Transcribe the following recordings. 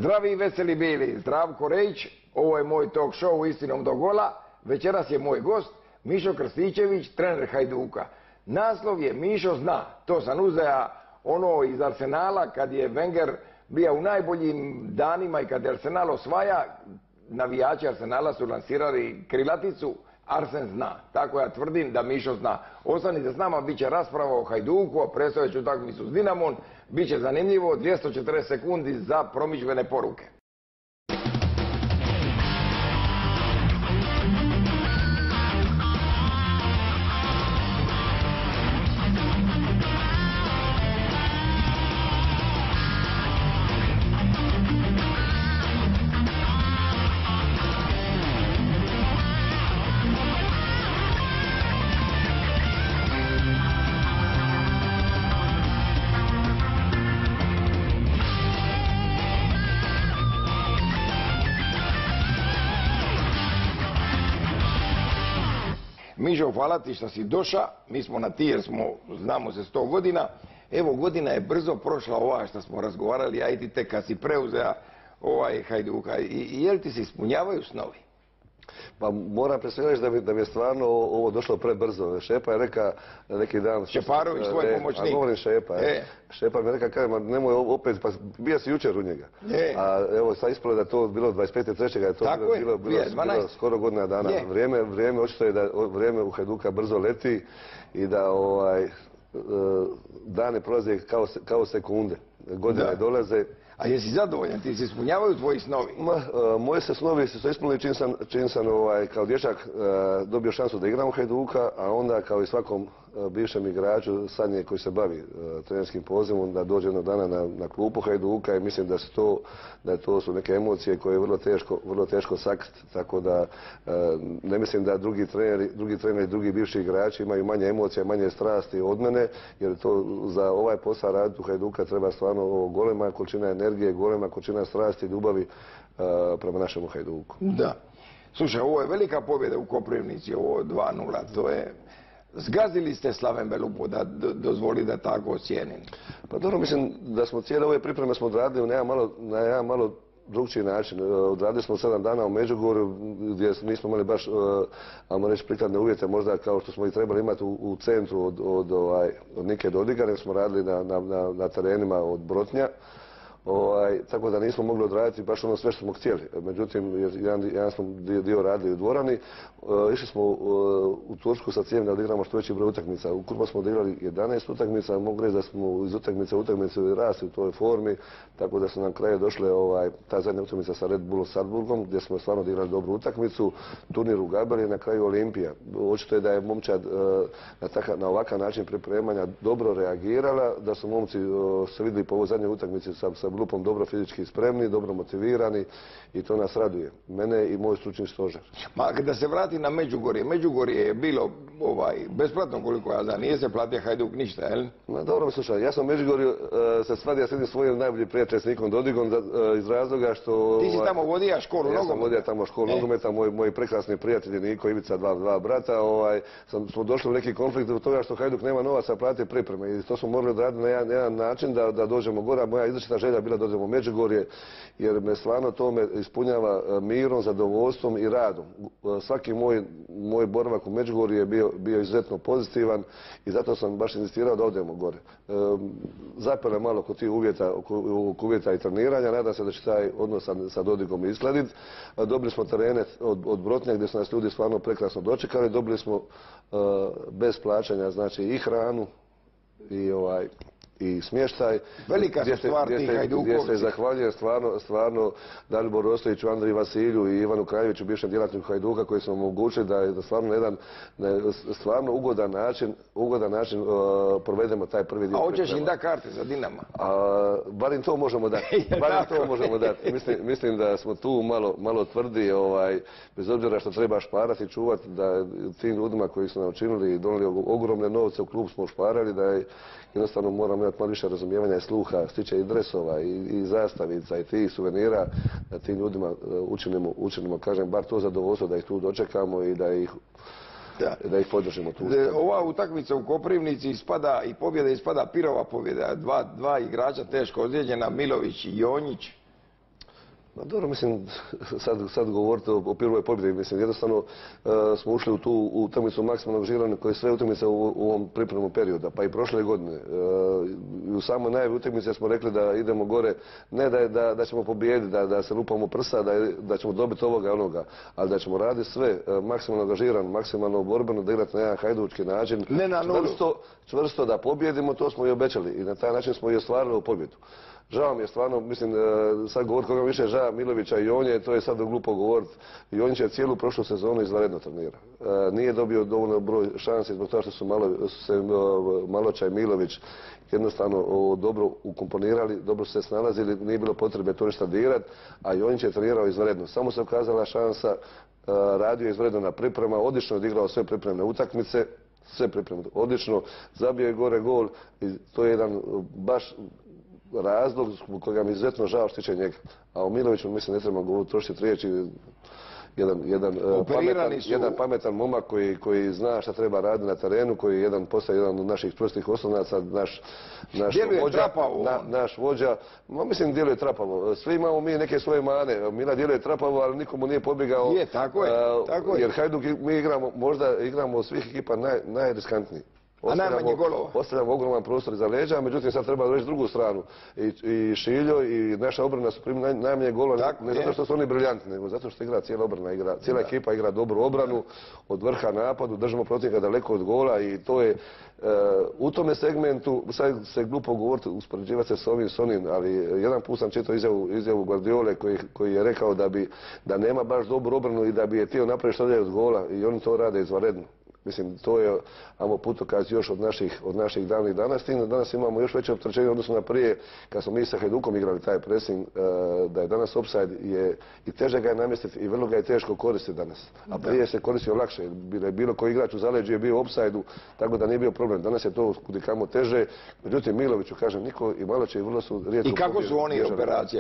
Zdravi i veseli bili, Zdravko Rejić, ovo je moj talk show Istinom do gola. Večeras je moj gost Mišo Krstičević, trener Hajduka. Naslov je Mišo zna, to sam uzeo ono iz Arsenala kad je Wenger bio u najboljim danima i kad je Arsenal osvaja, navijači Arsenala su lansirali krilaticu Arsen zna. Tako ja tvrdim da Mišo zna. Ostanite s nama, bit će rasprava o Hajduku, o predstojeću utakmicu s Dinamom. Biće zanimljivo, 240 sekundi za promidžbene poruke. Mišo, hvala ti što si došao, mi smo na ti jer znamo se 100 godina. Evo, godina je brzo prošla ova što smo razgovarali, a i ti tek kad si preuzeo ovaj Hajduka. I jel ti se ispunjavaju snovi? Pa moram pre svega reći da mi je stvarno ovo došlo prebrzo. Šepa je rekao neki dan... Šeparović, tvoj pomoćnik. A govorim Šepa. Šepa mi je rekao, kaže, nemoj opet, pa bio si jučer u njega. A evo, sad ispalo da je to bilo 25.3. je to bilo skoro godina dana. Vrijeme, očito je da vrijeme u Hajduka brzo leti i da dane prolaze kao sekunde. Godine dolaze. A jesi zadovoljan? Ti se ispunjavaju tvoji snovi? Moji se snovi su ispunili čim sam kao dječak dobio šansu da igram u Hajduka, a onda kao i svakom bivšem igraču sadnje koji se bavi trenerskim pozivom da dođe jednog dana na klupu Hajduka i mislim da to su neke emocije koje je vrlo teško sakriti, tako da ne mislim da drugi treneri, drugi bivši igrači imaju manje emocija, manje strasti od mene, jer to za ovaj posao raditi u Hajduka treba stvarno golema količina energije, golema količina strasti i ljubavi prema našemu Hajduku. Da. Slušaj, ovo je velika pobjeda u Koprivnici, ovo 2:0, to je... Zgazili ste Slaven Belupo, da dozvoli da tako ocijenim? Pa dobro, mislim da smo cijele ove pripreme smo odradili na jedan malo drugčiji način. Odradili smo 7 dana u Međugorju gdje nismo imali baš, ajmo reći, prikladne uvjete možda kao što smo i trebali imati u centru od Nike do Odiga, nego smo radili na terenima od Brotnja. Tako da nismo mogli odraditi baš ono sve što smo htjeli. Međutim, jedan smo dio radili u dvorani. Išli smo u Tursku sa ciljem da odigramo što veći broj utakmica. Ukupno smo odigrali 11 utakmica, mogu reći da smo iz utakmice u utakmicu rasli u toj formi, tako da su nam kraju došle ta zadnja utakmica sa Red Bullom Salzburgom, gdje smo stvarno odigrali dobru utakmicu, turnir u Gabeli i na kraju Olimpija. Očito je da je momčad na ovakav način pripremanja dobro reagirala, da su momci se vidjeli po ovoj zadnjoj utakmici sa grupom dobro fizički spremni, dobro motivirani i to nas raduje. Mene i moj stručni stožer. Ma da se vrati na Međugorje. Međugorje je bilo besplatno koliko ja znam, nije se platio Hajduk ništa, jel? Ma dobro, slušaj, ja sam u Međugorju se svadio s jednim svojim najboljim prijateljem s Nikom Dodigom iz razloga što... Ti si tamo vodio školu nogometa? Ja sam vodio tamo školu nogometa, moji prekrasni prijatelji Niko, Ivica, dva brata, smo došli u neki konflikt zbog toga što Hajduk nema novaca platiti pripreme i to smo morali odraditi na jedan način da dođemo gore. Moja izričita želja bila da dođemo u Međugorje jer me stvarno to me ispunjava mirom, zadovoljstvom i radom. Svaki moj boravak u Međugorju je bio izuzetno pozitivan i zato sam baš insistirao da odemo gore. Zapele malo kod tih uvjeta i treniranja, nadam se da će taj odnos sa Dodigom iskladiti. Dobili smo terene od Brotnja gdje su nas ljudi stvarno prekrasno dočekali, dobili smo bez plaćanja znači i hranu i smještaj. Velika su stvar tih Hajdukovci. Gdje se zahvaljujem stvarno Daliboru Ostojiću, Andriji Vasilju i Ivanu Kraljeviću, bivšem djelatniku Hajduka, koji su omogućili da je stvarno jedan ugodan način provedemo taj prvi dio. A hoćeš im da karte za Dinama? Bar im to možemo dati. Mislim da smo tu malo tvrdi, bez obzira što treba šparati i čuvati, da tim ljudima koji su nam učinili i donijeli ogromne novce u klub smo šparali, da je jednostavno moramo imati malo više razumijevanja i sluha, stiče i dresova i zastavica i tih suvenira, da tim ljudima učinimo, kažem, bar to zadovoljstvo da ih tu dočekamo i da ih podržimo tu. Ova utakmica u Koprivnici ispada i pobjeda ispada Pirova pobjeda. Dva igrača teško ozlijeđena, Milović i Jonjić. Dobro, mislim, sad govorite o prvoj pobjedi, mislim, jednostavno smo ušli u tu utakmicu maksimalnog žiranja koje sve utakmice u ovom pripremnom periodu, pa i prošle godine. U samoj najavi utakmice smo rekli da idemo gore, ne da ćemo pobijediti, da se lupamo prsa, da ćemo dobiti ovoga i onoga, ali da ćemo raditi sve maksimalno angažirano, maksimalno borbeno, da igrati na jedan hajdučki način. Ne na nulu. Čvrsto da pobjedimo, to smo i obećali i na taj način smo i ostvarili u pobjedu. Žao mi je stvarno, mislim, sad govoriti koga više žao Milovića i Jonje, to je sad glupo govoriti. Jonjić je cijelu prošlu sezonu izvanredno trenira. Nije dobio dovoljno broj šansi zbog toga što su se Maloča i Milović jednostavno dobro ukomponirali, dobro su se snalazili, nije bilo potrebe to ništa dirati, a Jonjić je trenirao izvanredno. Samo se ukazala šansa, radio je izvanredno na priprema, odlično je odigrao sve pripremne utakmice, sve pripremne, odlično, zabio je gore gol i to je jedan baš razlog zbog kojega mi izuzetno žao što tiče njega. A o Miloviću mislim ne treba govoriti trošiti riječi. Jedan pametan momak koji zna šta treba raditi na terenu, koji je postaje jedan od naših čvrstih oslonaca, naš vođa. Mislim, djeluje trapavo. Svi imamo mi neke svoje mane. Mila djeluje trapavo, ali nikomu nije pobjegao. Je, tako je. Jer Hajduk mi možda igramo od svih ekipa najriskantniji. A najmanje golova. Ostavljamo ogroman prostor iza leđa, međutim sad treba reći drugu stranu. I Šiljo i naša obrana su primili najmanje golova, ne zato što su oni briljantni, nego zato što igra cijela obrana, cijela ekipa igra dobru obranu, od vrha napadu, držimo protivnika daleko od gola i to je u tome segmentu, sad se glupo govoriti, uspoređivati se s onim, ali jedan put sam čitao izjavu Guardiole koji je rekao da nema baš dobru obranu i da bi je htio napraviti što dalje od gola i oni to rade izvanredno. Mislim, to je, ajmo putokaz još od naših davnih dana. S tim da danas imamo još veće opterećenje odnosno na prije, kad smo mi sa Hajdukom igrali taj pressing, da je danas offside i teže ga je namjestiti i vrlo ga je teško koristiti danas. A prije se koristio lakše, bilo koji igrač u zaleđu je bio u offside-u, tako da nije bio problem. Danas je to kudikamo teže. Međutim, Miloviću, kažem, niko i Maloče i vrlo su rijetko... I kako su oni operacija?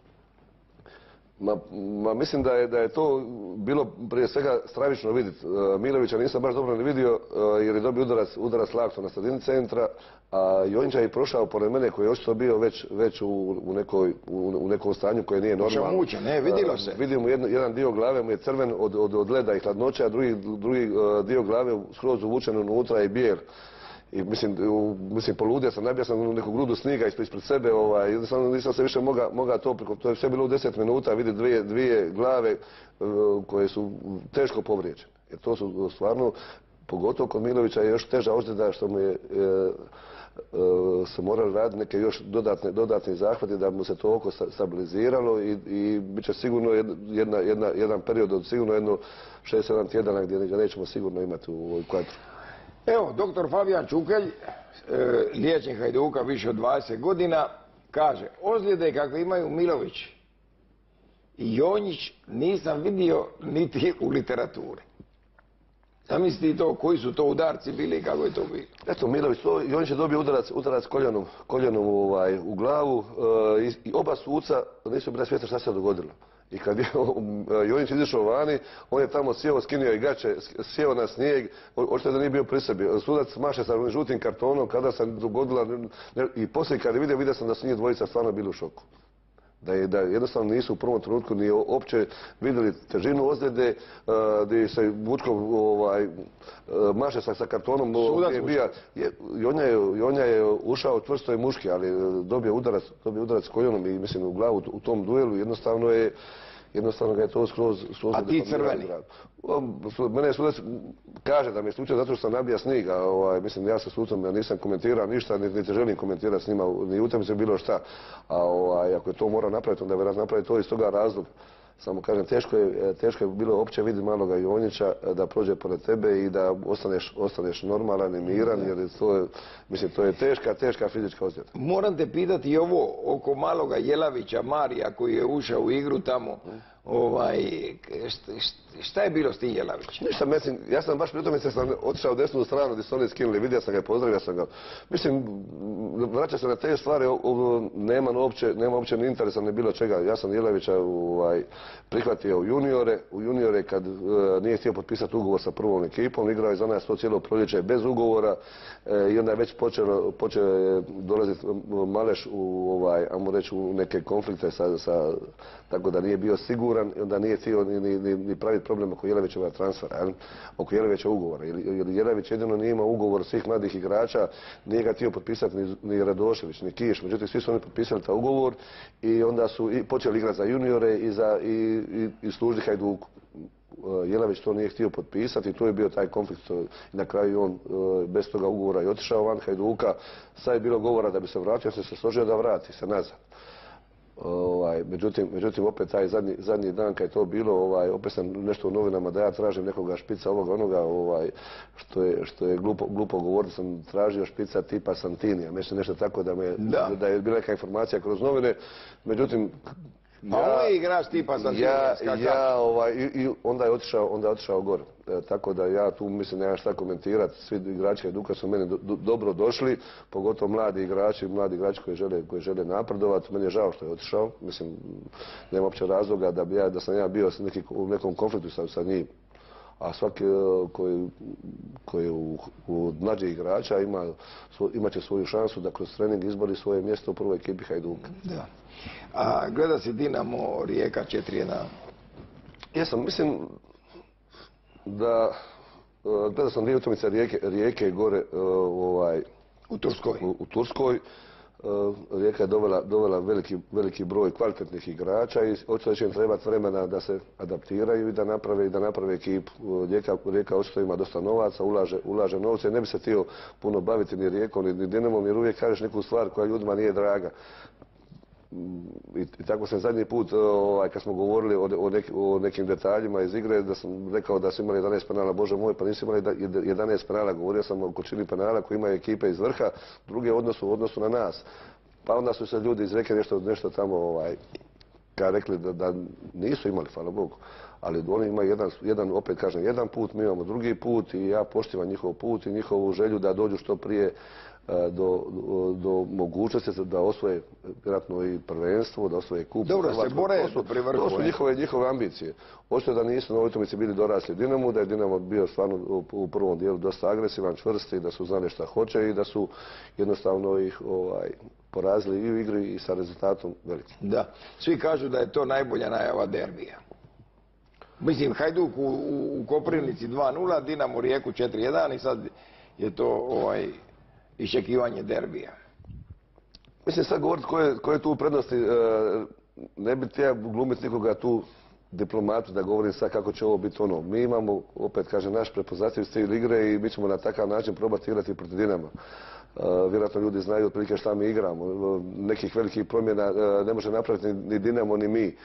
Mislim da je to bilo prije svega stravično vidjeti. Milovića nisam baš dobro ni vidio jer je dobio udarac laktom na sredini centra, a Jonjića je prošao pored mene koji je očito bio već u nekom stanju koje nije normalno. Mučan, ne, vidjelo se. Vidimo jedan dio glave mu je crven od leda i hladnoća, a drugi dio glave skroz uvučen unutra i bijel. I mislim poludio sam, nabio sam neku grudu snijega ispred sebe, jednostavno nisam se više mogao to je sve bilo u 10 minuta, vidi dvije glave koje su teško povrijeđene. Jer to su stvarno, pogotovo kod Milovića je još teža ozljeda što mu je se morali raditi neke još dodatni zahvati da mu se to oko stabiliziralo i bit će sigurno jedan period od sigurno jedno 6-7 tjedana gdje ga nećemo sigurno imati u ovoj kvadru. Evo, doktor Fabijan Čukelj, liječnik Hajduka više od 20 godina, kaže, ozljede kakve imaju Milović i Jonjić nisam vidio niti u literaturi. Zamislite to, koji su to udarci bili i kako je to bilo? Eto, Milović, Jonjić je dobio udarac koljenom u glavu i oba suca nisu bila svjesna šta se dogodilo. I kad je Jonjić izišao vani, on je tamo sjeo, skinuo i gaće, sjeo na snijeg, očito da nije bio pri sebi. Sudac maše sa žutim kartonom, kada sam dogodila, i poslije kad je vidio sam da su njih dvojica stvarno bili u šoku. Da jednostavno nisu u prvom trenutku ni uopće vidjeli težinu ozljede, gdje se Vučkov maše sa kartonom. Jonja je ušao čvrsto i muški, ali dobio udarac koljenom i mislim u glavu u tom duelu. Jednostavno ga je to skroz... A ti crveni? Mene je sudac kaže da mi je slučaj zato što sam nabija snijeg, mislim ja sa sucom nisam komentirao ništa, niti želim komentirati s njima, ni utakmice bilo šta. A ako je to morao napraviti, onda je napraviti to iz toga razloga. Samo kažem, teško je bilo uopće vidjeti maloga Jonjića da prođe pored tebe i da ostaneš normalan i miran, jer to je teška fizička ozljeda. Moram te pitati i ovo oko maloga Jelavića Marija koji je ušao u igru tamo. Šta je bilo s tim Jelavićem? Ništa, mislim, ja sam baš pri tome sam otišao u desnu stranu gdje su oni skinuli, vidio sam ga i pozdravio sam ga. Mislim, vraća se na te stvari, nema uopće ni interesa ni bilo čega. Ja sam Jelavića prihvatio u juniore kad nije htio potpisati ugovor sa prvom ekipom, igrao je za nas to cijelo proljeće bez ugovora i onda je već počeo dolaziti Maleš ajmo reći, u neke konflikte tako da nije bio siguran i onda nije htio ni praviti problem oko Jelavićeva transfera, oko Jelavića ugovora. Jer Jelavić jedino nije imao ugovor svih mladih igrača, nije ga htio potpisati ni Radošević, ni Kiš, međutim svi su oni potpisali taj ugovor i onda su počeli igrati za juniore i služiti Hajduku. Jelavić to nije htio potpisati i tu je bio taj konflikt i na kraju on bez toga ugovora je otišao van Hajduka. Sad je bilo govora da bi se vratio, se složio da vrati se nazad. Međutim, opet taj zadnji dan kad je to bilo, opet sam nešto u novinama da ja tražim nekoga špica onoga, što je glupo govoriti, sam tražio špica tipa Santinija, nešto tako da je bila neka informacija kroz novine, međutim, pa on je igrač tipa Santinija, i onda je otišao gore. Tako da ja tu mislim nemam šta komentirati. Svi igrači Hajduka su meni dobro došli, pogotovo mladi igrači koji žele napredovati. Meni je žao što je otišao. Mislim, nema uopće razloga da sam ja bio u nekom konfliktu sa njim. A svaki koji je u mlađih igrača imat će svoju šansu da kroz trening izbori svoje mjesto u prvoj ekipi Hajduka. Da. A gleda si Dinamo Rijeka 4:1? Jesam, mislim da gledao sam dvije utakmice Rijeke gore u Turskoj. Rijeka je dovela veliki broj kvalitetnih igrača i očito će im trebati vremena da se adaptiraju i da naprave ekipu. Rijeka očito ima dosta novaca, ulaže novce. Ne bi se htio puno baviti ni Rijekom ni Dinamom jer uvijek kažeš neku stvar koja ljudima nije draga. I tako sam zadnji put, kad smo govorili o nekim detaljima iz igre, da sam rekao da su imali 11 penala, Bože moj, pa nisu imali 11 penala, govorio sam o količini penala koji imaju ekipe iz vrha, drugi u odnosu na nas. Pa onda su se ljudi iz Rijeke nešto tamo, kad rekli da nisu imali, hvala Bogu. Ali oni imaju opet kažem, jedan put, mi imamo drugi put i ja poštivam njihov put i njihovu želju da dođu što prije do mogućnosti da osvoje vjerojatno i prvenstvo, da osvoje kup. Dobro se bore pri vrhu. To su njihove ambicije. Očito da nisu na ovoj utakmici bili dorasli Dinamu, da je Dinamo bio stvarno u prvom dijelu dosta agresivan, čvrsti, da su znali šta hoće i da su jednostavno ih porazili i u igri i sa rezultatom velikim. Da, svi kažu da je to najbolja najava derbija. Mislim, Hajduk u Koprivnici 2:0, Dinamo Rijeku 4:1 i sad je to iščekivanje derbija. Mislim sad govoriti koje tu prednosti, ne bi htio glumiti nikoga tu diplomatu da govorim sad kako će ovo biti ono. Mi imamo, opet kažem, naš prepoznatljiv stil igre i mi ćemo na takav način probati igrati protiv Dinama. Vjerojatno ljudi znaju otprilike šta mi igramo. Nekih velikih promjena ne može napraviti ni Dinamo ni mi.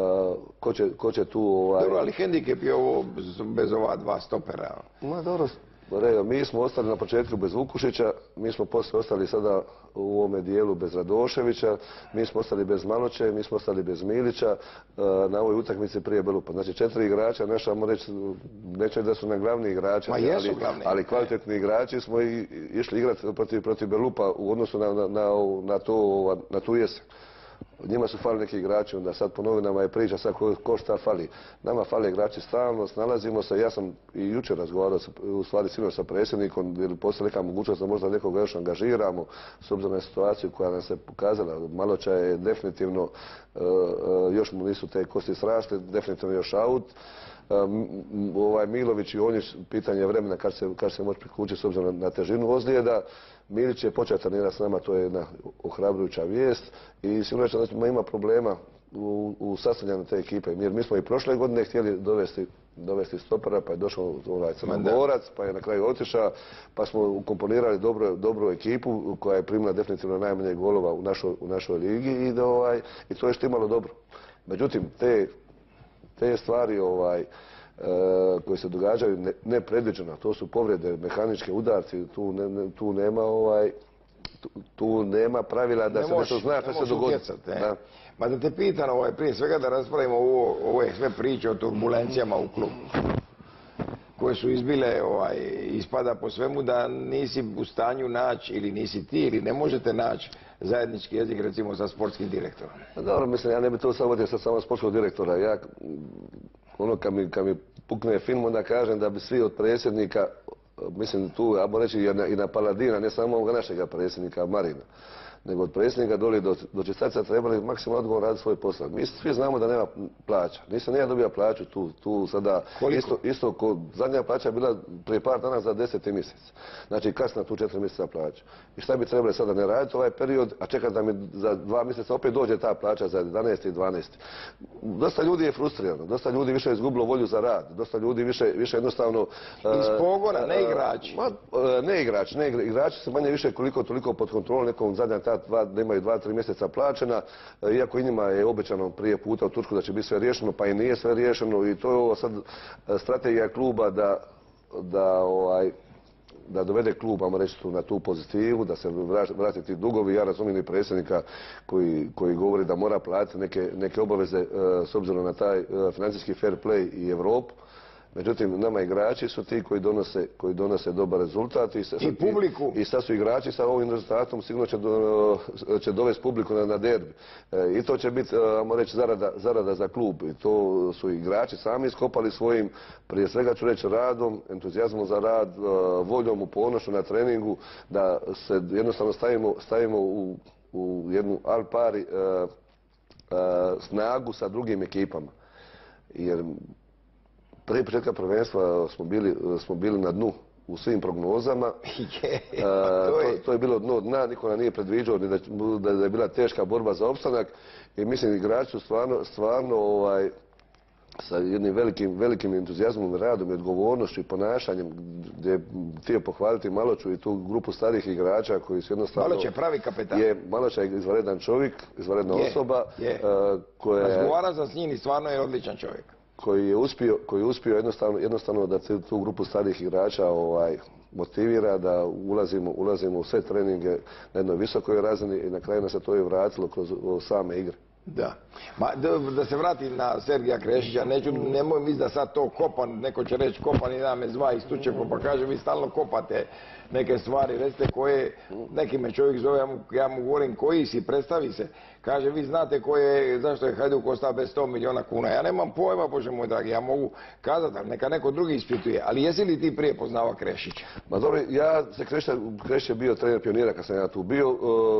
Ko će tu... Dobro, ali hendikep je ovo bez ova dva stopera. Ma dobro. Mi smo ostali na početku bez Vukušića, mi smo poslije ostali sada u ovome dijelu bez Radoševića, mi smo ostali bez Maloče, mi smo ostali bez Milića, na ovoj utakmici prije Belupa. Znači 4 igrača, nećemo reći da su nam glavni igrači, ali kvalitetni igrači smo išli igrati protiv Belupa u odnosu na tu jesen. Njima su fali neki igrači, onda sad po novinama je priča sad ko šta fali. Nama fali igrači stalno, snalazimo se. Ja sam i jučer razgovarao, u stvari sinoć sa predsjednikom, jer postoji neka mogućnost da možda nekoga još angažiramo, s obzirom na situaciju koja nam se pokazala. Maloča je definitivno, još mu nisu te kosti srasle, definitivno još out. Milović i Onjić, pitanje vremena kad se može priključiti s obzirom na težinu ozljeda. Milić je počeo trenirati s nama, to je jedna ohrabrujuća vijest i sigurno da ima problema u sastavljanju te ekipe. Jer mi smo i prošle godine htjeli dovesti stopera, pa je došao Crnogorac, pa je na kraju otišao, pa smo ukomponirali dobru ekipu koja je primila definitivno najmanje golova u našoj ligi i to je štimalo dobro. Međutim, te stvari koje se događaju nepredviđeno, to su povrede, mehaničke udarci, tu nema pravila da se nešto zna što se dogodi. Ma da te pitam, prije svega da raspravimo ove sve priče o turbulencijama u klubu, koje su izbile, ispada po svemu da nisi u stanju naći, ili nisi ti, ili ne možete naći zajednički jezik, recimo, sa sportskim direktorom. Dobro, mislim, ja ne bi to savodio sa samo sportskog direktora. Ja, kad mi pukne film, onda kažem da bi svi od predsjednika, mislim tu, ajmo reći i na Paladina, ne samo ovoga našega predsjednika Marina, nego od predsjednika doli do Čistaca trebali maksimalno odgovorno raditi svoj posao. Mi svi znamo da nema plaća. Nisam ni ja dobio plaću tu sada. Isto ko zadnja plaća je bila prije par dana za 10. mjesec. Znači kasna tu 4 mjeseca plaća. I šta bi trebali sada ne raditi ovaj period, a čekati da mi za 2 mjeseca opet dođe ta plaća za 11. i 12. Dosta ljudi je frustrirano, dosta ljudi više je izgubilo volju za rad, dosta ljudi više jednostavno... Iz pogona, ne igrači. Ne igrači, igrači su manje više koliko toliko pod kontrolom, nekom zadnja da imaju 2-3 mjeseca plaćena, iako i njima je obećano prije puta u Turku da će biti sve riješeno, pa i nije sve riješeno i to je ovo sad strategija kluba da dovede klub, ajmo reći, na tu pozitivu, da se vrate ti dugovi. Ja razumijem i predsjednika koji govori da mora platiti neke obaveze s obzirom na taj financijski fair play i Europu. Međutim, nama igrači su ti koji donose dobar rezultat i publiku. I sad su igrači sa ovim rezultatom sigurno će dovesti publiku na derbi. I to će biti, ajmo reći, zarada za klub. I to su igrači sami iskopali svojim, prije svega ću reći, radom, entuzijazmom za rad, voljom, u ponošu na treningu, da se jednostavno stavimo u jednu al pari snagu sa drugim ekipama. Jer prije početka prvenstva smo bili na dnu u svim prognozama. To je bilo dno dna, niko nam nije predviđao da je bila teška borba za opstanak. I mislim, igrači su stvarno sa jednim velikim entuzijazmom, radom i odgovornošću i ponašanjem, gdje je htio pohvaliti Maloću i tu grupu starih igrača koji su jednostavno... Maloć je pravi kapetan. Maloć je izvanredan čovjek, izvanredna osoba. Razgovara sa s njim i stvarno je odličan čovjek. Koji je uspio jednostavno da tu grupu starih igrača motivira da ulazimo u sve treninge na jednoj visokoj razini i na kraju nas se to i vratilo kroz same igre. Da. Da se vratim na Sergija Krešića, nemoj misliti da sad to kopan, neko će reći kopan i da me zva iz Tučepa, pa kaže vi stalno kopate neke stvari, recite koje, neki me čovjek zove, ja mu govorim koji si, predstavi se, kaže vi znate zašto je Hajduk ostao bez 100 milijuna kuna, ja nemam pojma, Bože moj dragi, ja mogu kazati, neka neko drugi ispituje, ali jesi li ti prije poznava Krešića? Ma dobro, Krešić je bio trener Pionira kad sam ja tu bio,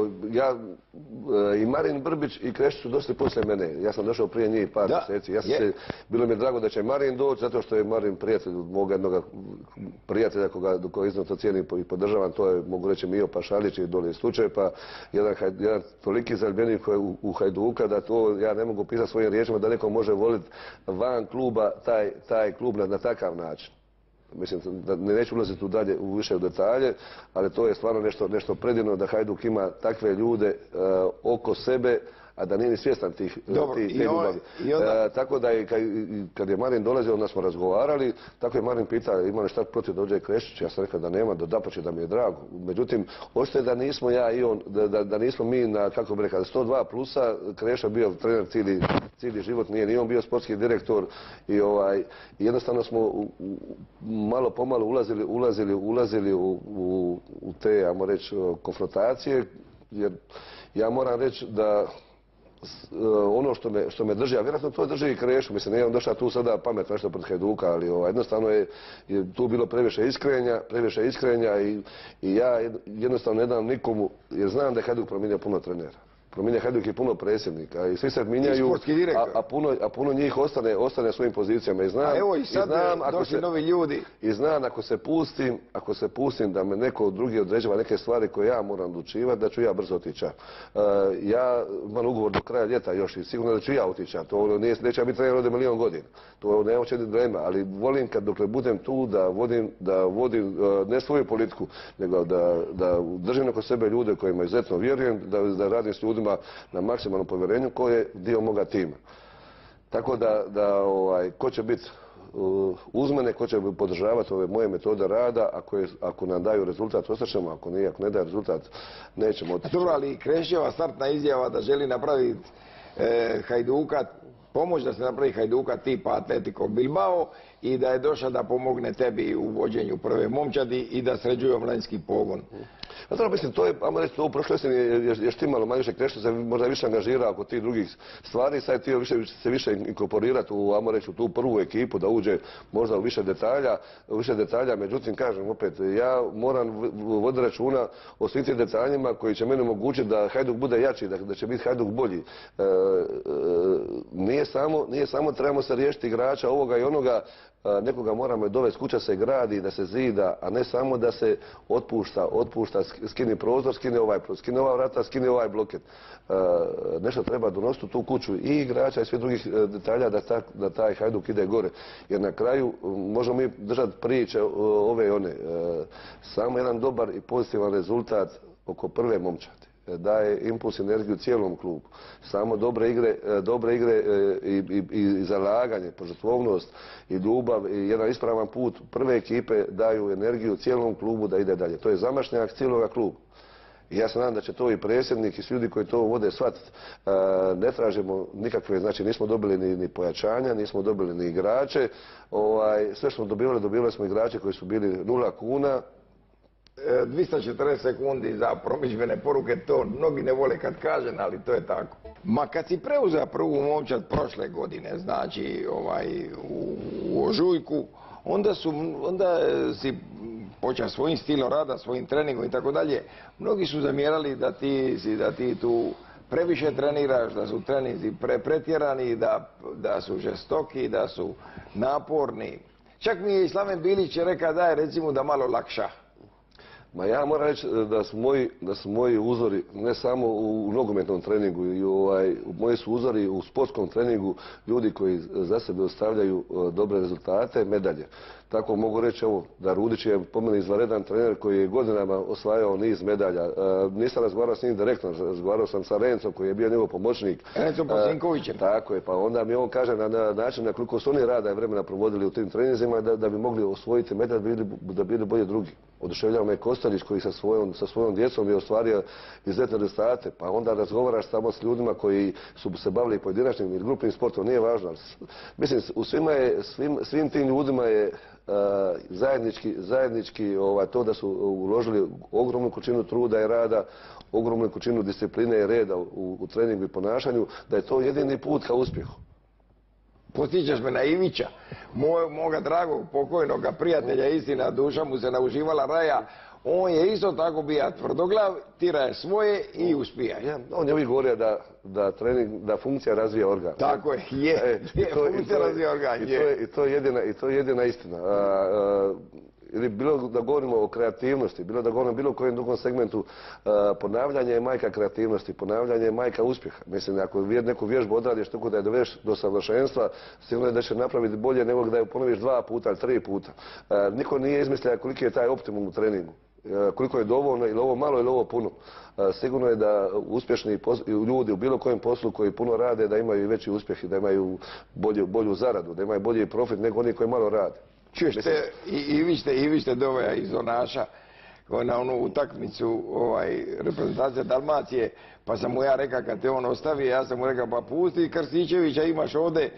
i Marin Brbić i Krešić su došli poslije mene, ja sam došao prije njih par mjeseci, bilo mi je drago da će Marin doći, zato što je Marin prijatelj moga jednog prijatelja koga iznimno cijenim i podržavam, to je, mogu reći, Mijo Pašalić i dole iz Tučepa, jedan toliki zaljubljenik koji je u Hajduka da to ja ne mogu pisati svojim riječima da neko može voliti van kluba taj klub na takav način. Mislim, neću ulaziti više u detalje, ali to je stvarno nešto predivno da Hajduk ima takve ljude oko sebe, a da nije ni svjestan te ljubavi. Tako da kad je Marin dolazio, onda smo razgovarali, tako je Marin pitao ima li šta protiv da dođe Krešić, ja sam rekao da nema, dapače da mi je drago. Međutim, očito je da nismo ja i on, da nismo mi na, kako bi rekao, 102 plusa, Kreša bio trener cijeli život, nije ni on bio sportski direktor i jednostavno smo malo pomalo ulazili u te, ajmo reći, konfrontacije, jer ja moram reći da ono što me drži, a vjerojatno to drži i Krešu, mislim, nije on došao tu sada pametno nešto protiv Hajduka, ali jednostavno je tu bilo previše iskrenja i ja jednostavno ne dam nikomu, jer znam da je Hajduk promijenio puno trenera. Promijenio Hajduk i puno predsjednika i svi se minjaju, a puno njih ostane svojim pozicijama. I znam, evo i sad došli novi ljudi. I znam ako se pustim da me neko drugi određava neke stvari koje ja moram odlučivati, da ću ja brzo otići. Ja imam ugovor do kraja ljeta još i sigurno da ću ja otići. To neće biti trener od 1.000.000 godina. To nema uopće dilema, ali volim dokle budem tu da vodim ne svoju politiku, nego da držim oko sebe ljude kojima izuzetno vjerujem, da radim s ljudima na maksimalnom povjerenju koji je dio moga tima. Tako da ko će biti uz mene, ko će podržavati ove moje metode rada, ako nam daju rezultat ostaćemo, ako ne daje rezultat nećemo otići. Dobro, ali Krešićeva startna izjava da želi napraviti Hajduka, pomoć da se napravi Hajduka tipa Atletico Bilbao i da je došao da pomogne tebi u vođenju prve momčadi i da sređuje omladinski pogon. Ja to mislim, to je, ajmo reći, to u prošloj jeseni je štimalo manje nešto se možda više angažira oko tih drugih stvari, sad je htio se više inkorporirati u, ajmo reći, u tu prvu ekipu, da uđe možda u više detalja, međutim, kažem opet, ja moram voditi računa o svim tim detaljima koji će meni omogućiti da Hajduk bude jači, da će biti Hajduk bolji. Nije samo trebamo se riješiti igrača ovoga i onoga, nekoga moramo dovesti, kuća se gradi, da se zida, a ne samo da se otpušta, skini prozor, skine ova vrata, skine ovaj bloket. Nešto treba donositi u tu kuću i igrača i svih drugih detalja da taj Hajduk ide gore. Jer na kraju možemo mi držati priče ove i one. Samo jedan dobar i pozitivan rezultat oko prve momčadi daje impuls, energiju cijelom klubu. Samo dobre igre i zalaganje, požrtvovnost i ljubav i jedan ispravan put prve ekipe daju energiju cijelom klubu da ide dalje. To je zamašnjak cijeloga kluba. I ja se nadam da će to i predsjednik i svi ljudi koji to vode shvatiti. Ne tražimo nikakve, znači nismo dobili ni pojačanja, nismo dobili ni igrače. Sve što smo dobivali smo igrače koji su bili 0 kuna. 240 sekundi za promidžbene poruke, to mnogi ne vole kad kažem, ali to je tako. Ma kad si preuzeo prvu momčad prošle godine, znači u ožujku, onda si počeo svojim stilom rada, svojim treningom i tako dalje. Mnogi su zamjerali da ti tu previše treniraš, da su treninzi pretjerani, da su žestoki, da su naporni. Čak mi je i Slaven Bilić rekao da je recimo da malo lakša. Ma ja moram reći da su moji uzori, ne samo u nogometnom treningu, moji su uzori u sportskom treningu ljudi koji za sebe ostavljaju dobre rezultate, medalje. Tako mogu reći da Rudić je po meni izvanredan trener koji je godinama osvajao niz medalja. Nisam razgovarao s njim direktno, razgovarao sam sa Rencom koji je bio njegov pomoćnik. Rencom Posinkovićem. Tako je, pa onda mi on kaže na način na koliko su oni rada i vremena provodili u tim treninzima da bi mogli osvojiti medalj, da bi bili bolje drugi. Oduševljava me Kostelić koji sa svojom djecom je ostvario izuzetne rezultate, pa onda razgovaraš samo s ljudima koji su se bavili pojedinačnim ili grupnim sportom, nije važno. Mislim, svim tim ljudima je zajednički to da su uložili ogromnu količinu truda i rada, ogromnu količinu discipline i reda u treningu i ponašanju, da je to jedini put ka uspjehu. Podsjećaš me na Ivića, moga dragog pokojnoga prijatelja, istina, duša mu se nauživala raja. On je isto tako bija tvrdoglav, tira je svoje i uspija. On je uvijek govorio da funkcija razvija organ. Tako je, funkcija razvija organ. I to je jedina istina. Ili bilo da govorimo o kreativnosti, bilo da govorimo o bilo kojem drugom segmentu, ponavljanje je majka kreativnosti, ponavljanje je majka uspjeha. Mislim, ako neku vježbu odradiš tako da je doveš do savršenstva, sigurno je da će napraviti bolje nego da je ponoviš 2 puta ili 3 puta. Niko nije izmislio koliki je taj optimum u treningu. Koliko je dovoljno, ili ovo malo ili ovo puno. Sigurno je da uspješni ljudi u bilo kojem poslu koji puno rade, da imaju veći uspjeh i da imaju bolju zaradu, da imaju bolji profit nego oni koji malo rade. Čuješ te, i vi ste doveo iz Onaša na onu utakmicu reprezentacije Dalmacije, pa sam mu ja rekao kad te on ostavi, ja sam mu rekao pa pusti Krstičevića, imaš ovdje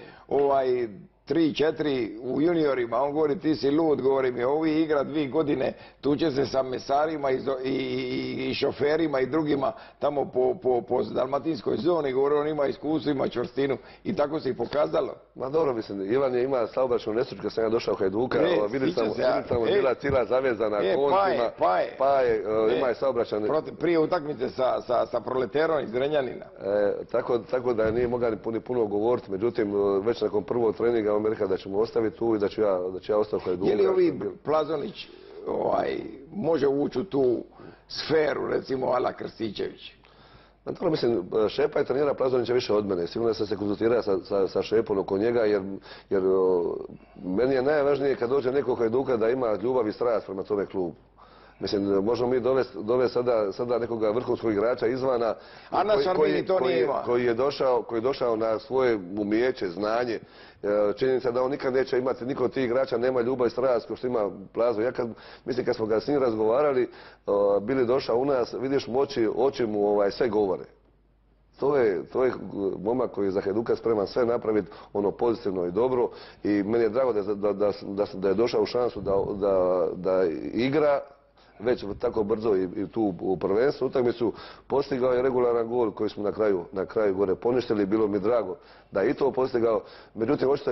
3-4 u juniorima, on govori ti si lud, govori mi ovi igra 2 godine, tu će se sa mesarima i šoferima i drugima tamo po dalmatinskoj zoni, govori on ima iskustvo, ima čvrstinu i tako se i pokazalo. Ma dobro, mislim, Ivan je ima saobraćajnu nesreću kad sam ja došao u Hajduka, vidim tamo bila cijela zavezana koncima, ima je saobraćajne. Prije utakmice sa Proleterom iz Renjanina. Tako da nije mogao ni puno govoriti, međutim, već nakon prvog treninga on mi rekao da ću mu ostaviti tu i da ću ja ostati u Hajduka. Je li ovi Plazonić može ući u tu sferu, recimo, ala Krstičević? Dobro, mislim, Šepa je trenira Plazonića više od mene. Sigurno sam se konzultirao sa Šepom oko njega, jer meni je najvažnije kad dođe neko u Hajduka da ima ljubav i strast prema tome klubu. Mislim, možemo mi dovesti sada nekoga vrhunskog igrača izvana koji je došao na svoje umijeće, znanje. Činjenica da on nikad neće imati, niko od tih igrača nema ljubav i strast kao što ima Plazo. Mislim, kad smo ga s njim razgovarali, bili došao u nas, vidiš mu oči mu sve govore. To je momak koji je za Hajduka spreman sve napraviti ono pozitivno i dobro i meni je drago da je došao u šansu da igra već tako brzo i tu u prvenstvu utakmicu, postigao je regularan gol koji smo na kraju gore poništili, bilo mi drago da je i to postigao, međutim očito je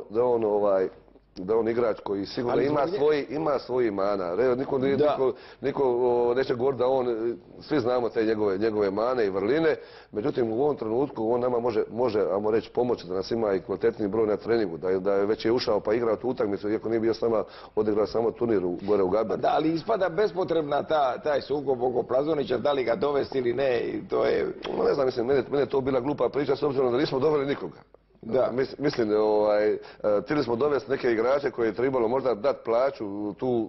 da je on igrač koji sigurno ima svoji mana. Niko neće govoriti da on, svi znamo te njegove mane i vrline, međutim u ovom trenutku on nama može ajmo reći, pomoći da nas ima i kvalitetni broj na treningu, da je već ušao pa igrao tu utakmicu, iako nije bio s nama, odigrao samo turnir gore u Gabernu. Da, ali ispada bespotrebna taj sukob oko Plazonića, da li ga dovesti ili ne, to je... Ne znam, mislim, mene je to bila glupa priča s obzirom da nismo doveli nikoga. Da. Mislim, htjeli smo dovesti neke igrače koje je trebalo možda dati plaću tu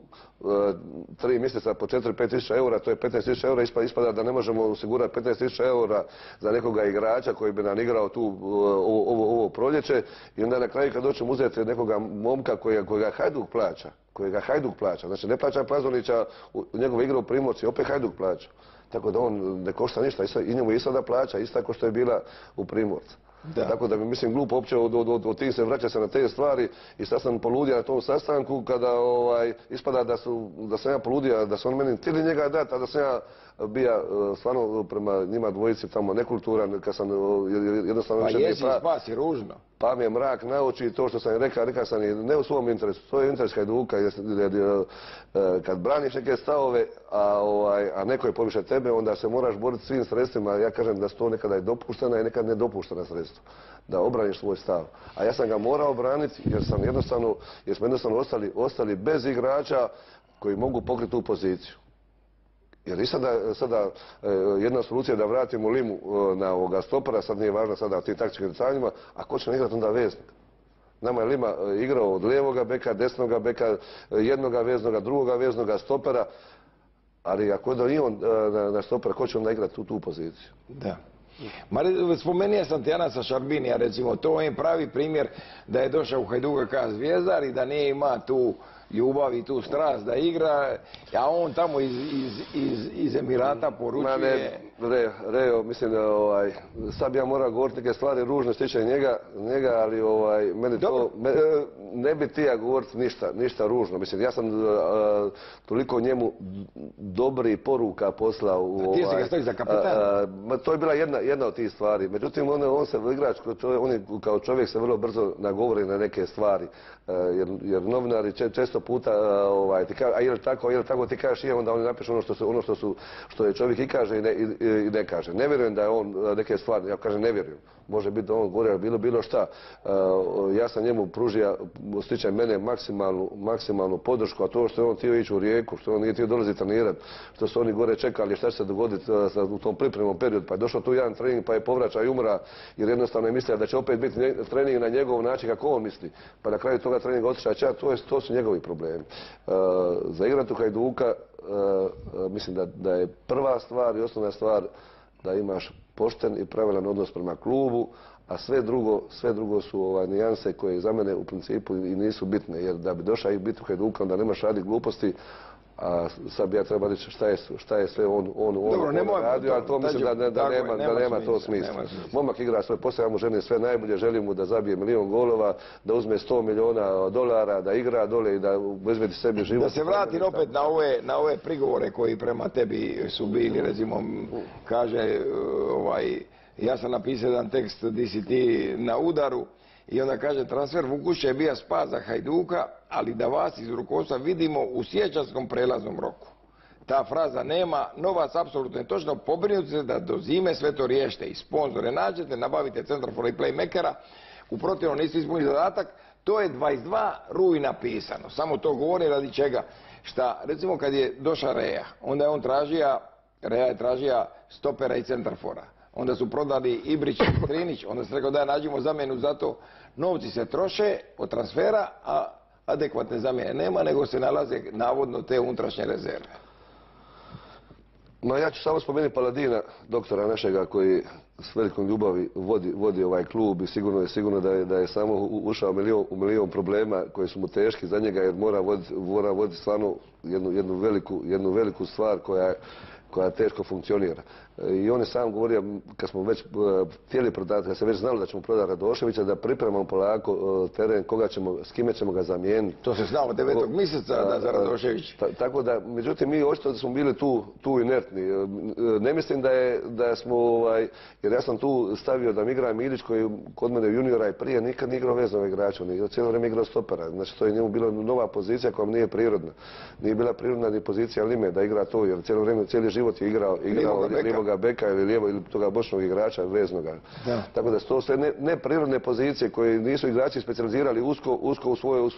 3 mjeseca po 4-5 tisuća eura, to je 15 tisuća eura, ispada da ne možemo osigurati 15 tisuća eura za nekoga igrača koji bi nam igrao tu ovo proljeće i onda na kraju kad doćemo uzeti nekoga momka kojega Hajduk plaća, znači ne plaća Plazonića njegove igre u Primorci, opet Hajduk plaća. Tako da on ne košta ništa i njemu i sada plaća, isto tako što je bila u Primorcu. Da. Tako da mi mislim glupo uopće od tih se vraća se na te stvari i sad sam poludio na tom sastanku kada ispada da sam ja poludio, da su oni meni htjeli njega dati, a da sam ja bija stvarno prema njima dvojici tamo nekulturan, kad sam jednostavno... Pa jesi spas i ružno. Pa mi je mrak na oči i to što sam im rekao sam i ne u svom interesu, to je interes Hajduka, kad braniš neke stavove, a neko je poviše tebe, onda se moraš boriti svim sredstvima, ja kažem da su to nekada i dopuštena i nekad nedopuštena sredstva, da obraniš svoj stav. A ja sam ga morao braniti jer smo jednostavno ostali bez igrača koji mogu pokriti tu poziciju. Jer i sada jedna solucija da vratimo Limu na ovoga stopera, sad nije važno sada tim taktičkim detajljima, a ko će igrati onda veznik? Nama je Lima igrao od lijevoga beka, desnoga beka, jednoga veznoga, drugoga veznoga stopera, ali ako da i on na stopera, ko će onda igrati tu poziciju? Da. Spomenuo sam ti Anasa Šarbinija, recimo, to je pravi primjer da je došao u Hajduka kao zvijezdar i da nije ima tu ljubav i tu strast da igra, a on tamo iz Emirata poručuje... Reo, mislim da sad bi ja morao govoriti neke stvari ružne što tiče njega, ali meni to... Ne bi ti ja govoriti ništa ružno. Mislim, ja sam toliko njemu dobrih poruka poslao. A ti si ga stoji za kapitana? To je bila jedna od tih stvari. Međutim, on se igrač, on kao čovjek se vrlo brzo nagovori na neke stvari. Jer novinari često puta ti kažu, a je li tako, ti kažeš onda oni napišu ono što je čovjek i kaže i ne kaže. Ne vjerujem da je on neke stvari, ja kažem ne vjerujem. Može biti da on govorio bilo šta. Ja sam njemu pružio, stiče mene, maksimalnu podršku, a to što je on htio ići u Rijeku, što on nije htio dolaziti trenirati, što su oni gore čekali šta će se dogoditi u tom pripremnom periodu, pa je došao tu jedan trening pa je povraća i umra, jer jednostavno je mislio da će opet biti trening na njegov način kako on misli. Pa na kraju toga treninga otišao čak, to su njegovi problemi. Za igratu Hajduka mislim da je prva stvar i osnovna stvar da imaš pošten i pravilan odnos prema klubu, a sve drugo su nijanse koje za mene u principu i nisu bitne, jer da bi došao i biti u Hajduka onda nemaš raditi gluposti, a sad bi ja trebao reći šta je sve on radio, ali to mislim da nema to smisla. Momak igra svoj posao, ja mu želim sve najbolje, želim mu da zabije 1 milion golova, da uzme $100 milijuna, da igra dole i da obezbedi sebi život. Da se vratim opet na ove prigovore koji prema tebi su bili, recimo, kaže, ja sam napisao jedan tekst di si ti na udaru, i onda kaže transfer Vukušića je bio spas za Hajduka, ali da vas iz rukovodstva vidimo u siječanskom prelaznom roku. Ta fraza nema, novac apsolutno je točno, pobrinite se da do zime sve to riješite i sponzore nađete, nabavite centrafora i playmakera, u protivnom niste ispunili zadatak, to je 22 rujna pisano. Samo to govori radi čega. Šta, recimo kad je došao Reja, onda je on tražio stopera i centrafora. Onda su prodali Ibrić i Trinić, onda se rekao da nađemo zamjenu za to. Novci se troše od transfera, a adekvatne zamjene nema, nego se nalaze navodno te unutrašnje rezerve. Ja ću samo spomenuti Paladina, doktora našega koji s velikom ljubavi vodi ovaj klub i sigurno da je samo ušao u milion problema koji su mu teški za njega jer mora voditi stvarno jednu veliku stvar koja koja teško funkcionira. I on je sam govorio, kad smo već htjeli prodati, kad se već znalo da ćemo prodati Radoševića, da pripremamo polako teren, s kime ćemo ga zamijeniti. To se znalo 9. mjeseca za Radošević. Tako da, međutim, mi očito da smo bili tu inertni. Ne mislim da smo, jer ja sam tu stavio da mi igra Milić koji kod mene juniora i prije nikad nije igrao veznog igrača, on je cijelo vrijeme igrao stopera. Znači to je njemu bila nova pozicija koja mu nije prirodna. Nije bila prirodna ni pozicija Lime da igra to, jer cijeli život je igrao lijevoga beka ili toga bočnog igrača veznoga. Tako da su to sve neprirodne pozicije koje nisu igrači specijalizirali usko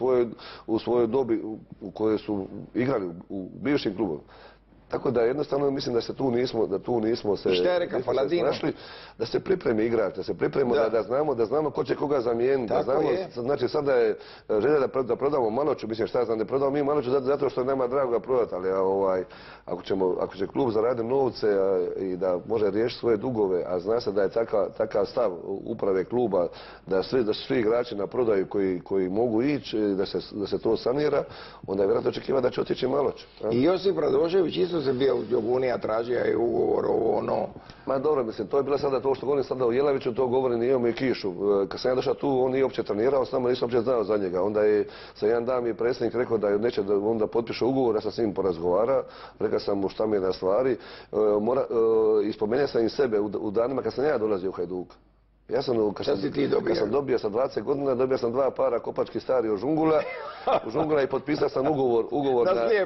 u svojoj dobi u kojoj su igrali u bivšim klubovima. Tako da jednostavno mislim da tu nismo se našli, da se pripremi igrač, da se pripremimo, da znamo ko će koga zamijeniti, da znamo, znači sada je želja da prodamo Maloču, mislim šta znam, ne prodamo mi Maloču zato što nema drago ga prodati, ali ako će klub zaraditi novce i da može riješiti svoje dugove, a zna se da je takav stav uprave kluba, da svi igrači na prodaju koji mogu ići, da se to sanira, onda je vjerojatno očekivati da će otići Maloč. I Josip Radošević isto se bio u Đogunija, tražio je ugovor, ovo ono. Ma dobro, mislim, to je bilo sada to što govorim sada o Jelaviću, to govorim i imamo i Kišu. Kad sam ja došao tu, on nije uopće trenirao s nama, nisam uopće znao za njega. Onda je sa jedan dan mi predsjednik rekao da neće da onda potpiše ugovor, ja sam s njim porazgovara, rekao sam mu šta mi je na stvari. Ispomenuo sam i sebe u danima kad sam ja dolazio u Hajduka. Ja sam, kad sam dobio sa 20 godina, dobio sam 2 para kopački stari od Žungula i potpisao sam ugovor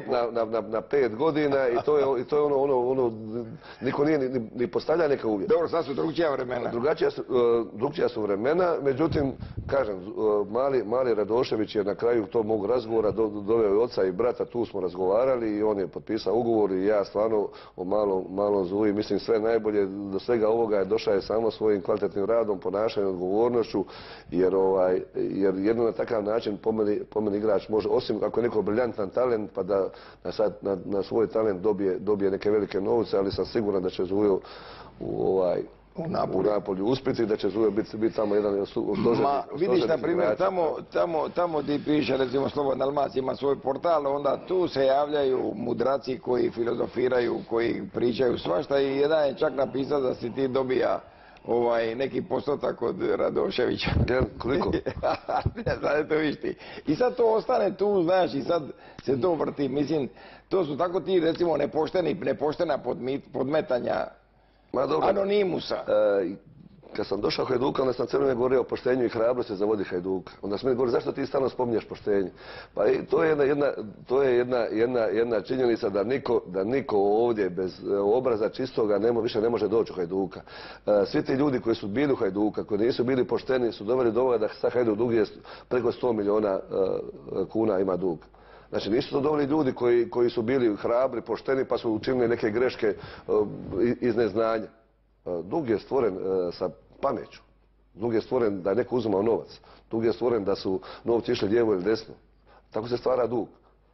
na 5 godina i to je ono, niko nije ni postavlja neka uvjet. Dobro, sad su drugčija vremena. Drugčija su vremena, međutim, kažem, mali Radošević je na kraju tog mog razgovora doveo oca i brata, tu smo razgovarali i on je potpisao ugovor i ja stvarno o malom Zuji mislim sve najbolje, do svega ovoga je došao samo svojim kvalitetnim radom, ponašanjem, odgovornošću, jer jedno na takav način po meni igrač može, osim ako je neko briljantan talent, pa da na svoj talent dobije neke velike novce, ali sam siguran da će Zujo u Napolju uspjeti, da će Zujo biti tamo jedan od stožernih. Vidiš, na primjer, tamo ti piše, recimo Slobodna Dalmacija ima svoj portal, onda tu se javljaju mudraci koji filozofiraju, koji pričaju svašta i jedan je čak napisao da si ti dobija neki postotak od Radoševića. Koliko? Sad to viš ti. I sad to ostane tu, znaš, i sad se to vrti. Mislim, to su tako ti, recimo, nepoštena podmetanja anonimusa. Kad sam došao u Hajduka, onda sam cijelo vrijeme govorio o poštenju i hrabrosti za vodi Hajduka. Onda sam mi govorio, zašto ti stalno spominješ poštenje? Pa to je jedna činjenica da niko ovdje bez obraza čistoga više ne može doći u Hajduka. Svi ti ljudi koji su bili u Hajduka, koji nisu bili pošteni, su doveli do ovoga da sad Hajduk dug je preko 100 milijuna kuna ima dug. Znači nisu to doveli ljudi koji su bili hrabri, pošteni pa su učinili neke greške iz neznanja. Dug je stvoren sa pameću. Dug je stvoren da je neko uzimao novac. Dug je stvoren da su novci išli lijevo ili desno. Tako se stvara dug.